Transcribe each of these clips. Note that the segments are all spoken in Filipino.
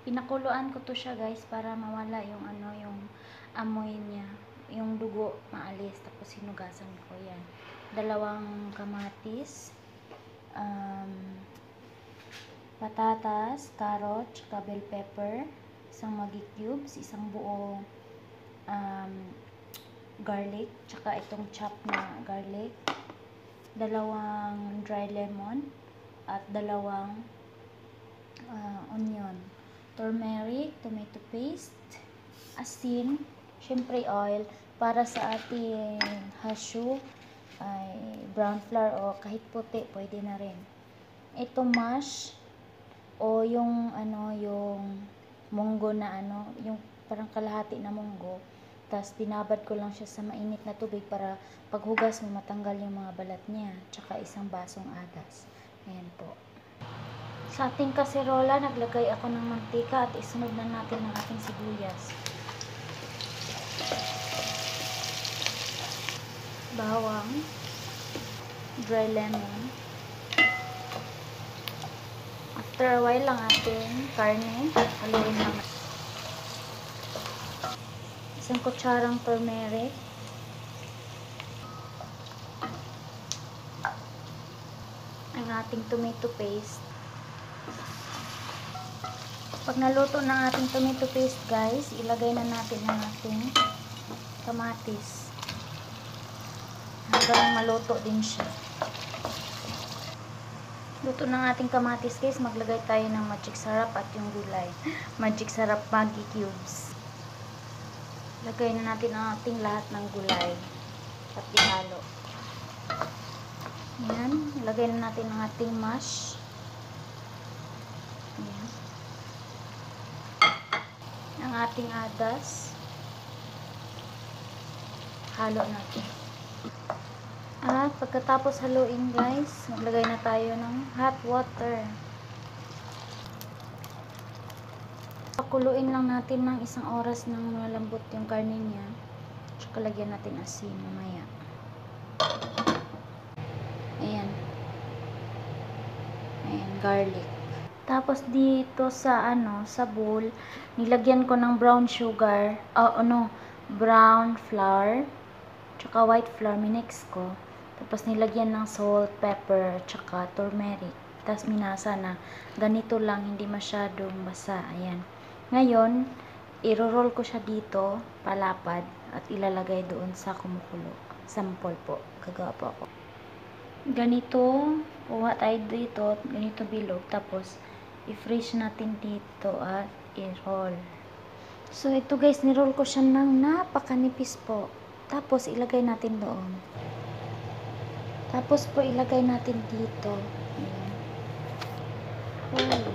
Pinakuluan ko to siya guys para mawala yung yung amoy niya, yung dugo maalis. Tapos hinugasan ko yan. 2 kamatis, patatas, carrot, tsaka bell pepper, isang Maggi cubes, isang buong garlic, tsaka itong chop na garlic, 2 dry lemon, at 2 onion, turmeric, tomato paste, asin, syempre oil, para sa ating hashu ay brown flour o kahit puti pwede na rin. Ito mash o yung yung munggo na yung parang kalahati na munggo. Tapos binabad ko lang siya sa mainit na tubig para paghugas mo matanggal yung mga balat niya. Tsaka isang basong adas. Ayan po. Sa ating kaserola, naglagay ako ng mantika at isunod na natin ang ating sibuyas. Bawang, dry lemon. After a while lang ating karne, haluin lang. Isang kutsarang turmeric. Ang ating tomato paste. Pag naluto ng ating tomato paste guys, ilagay na natin ang ating kamatis. Hanggang maluto din siya. Luto ng ating kamatis guys, maglagay tayo ng magic sarap at yung gulay. Magic sarap Maggi cubes. Lagay na natin ang ating lahat ng gulay at ihalo. Ayan, ilagay na natin ang ating mash. Ayan. Ang ating adas. Halo natin. At pagkatapos haluin guys, maglagay na tayo ng hot water. Pakuluin lang natin ng 1 oras nang malambot yung karne niya. Tsaka lagyan natin asin mamaya. Ayan. Ayan, garlic. Tapos dito sa sa bowl, nilagyan ko ng brown sugar, brown flour, tsaka white flour, minix ko. Tapos nilagyan ng salt, pepper, tsaka turmeric. Tapos minasa na. Ganito lang, hindi masyadong basa. Ayan. Ngayon, iro-roll ko siya dito, palapad, at ilalagay doon sa kumukulo. Sample po. Gagawa po ako. Ganito, kuha tayo dito, ganito bilog. Tapos, i-freeze natin dito at i-roll. So, ito guys, ni-roll ko siya ng napakanipis po. Tapos, ilagay natin doon. Tapos po, ilagay natin dito. Ayan. Oh.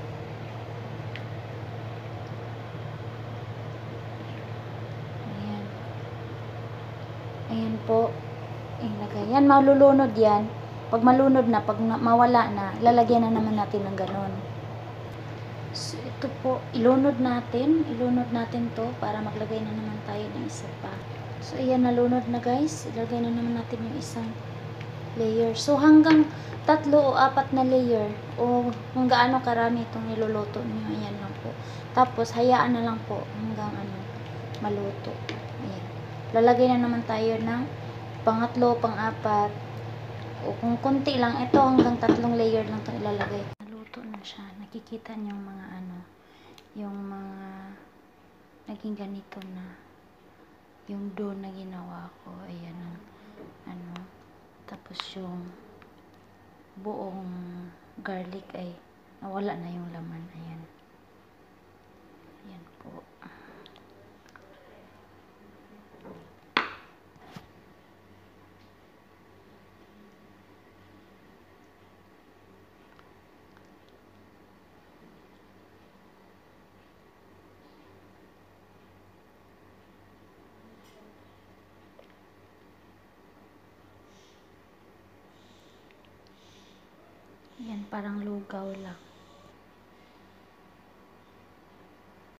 Ayan. Ayan po. Ilagay. Yan, malulunod yan. Pag malunod na, pag mawala na, lalagyan na naman natin ng ganon. So, ito po, ilunod natin to para maglagay na naman tayo ng isa pa. So, ayan, nalunod na guys. Ilagay na naman natin yung isang layer. So, hanggang 3 o 4 na layer o kung gaano karami itong niluluto niyo. Ayan lang po. Tapos, hayaan na lang po hanggang maluto. Ayan. Lalagay na naman tayo ng pangatlo, pang-4. O kung konti lang, ito hanggang 3 layer lang itong ilalagay. Naluto na siya. Nakikita niyo yung mga yung mga naging ganito na yung dough na ginawa ko. Ayan ang tapos yung buong garlic ay nawala na yung laman. Ayan. Ayan po. Yan, parang lugaw lang.